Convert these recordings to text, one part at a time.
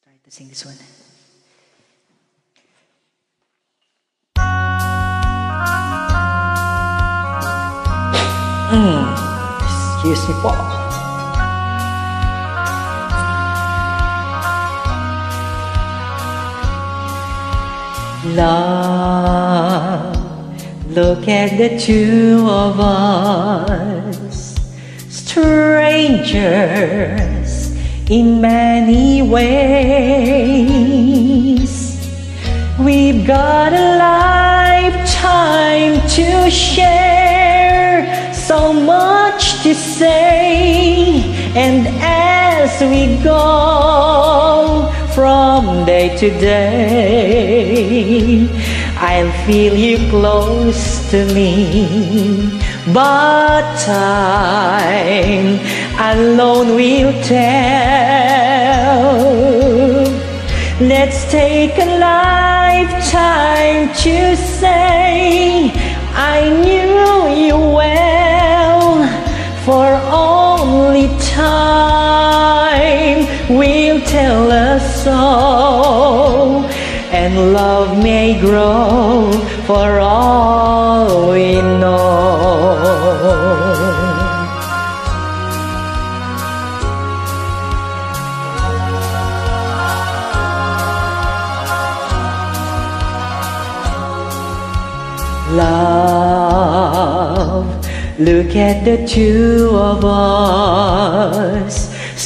Try to sing this one. Excuse me po. Love, look at the two of us, strangers in many ways. We've got a lifetime to share, so much to say, and as we go from day to day, I'll feel you close to me, but time alone will tell. Let's take a lifetime to say I knew you well, for only time will tell us so, and love may grow for all we know. Love, look at the two of us,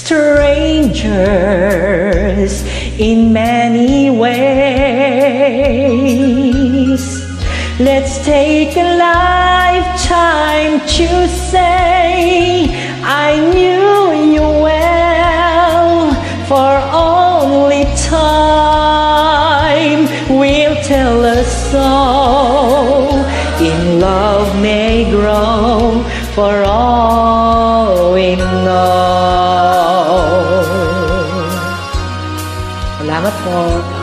strangers in many ways. Let's take a lifetime to say I knew you well, for only time will tell us so, in love may grow for all we know. Salamat po.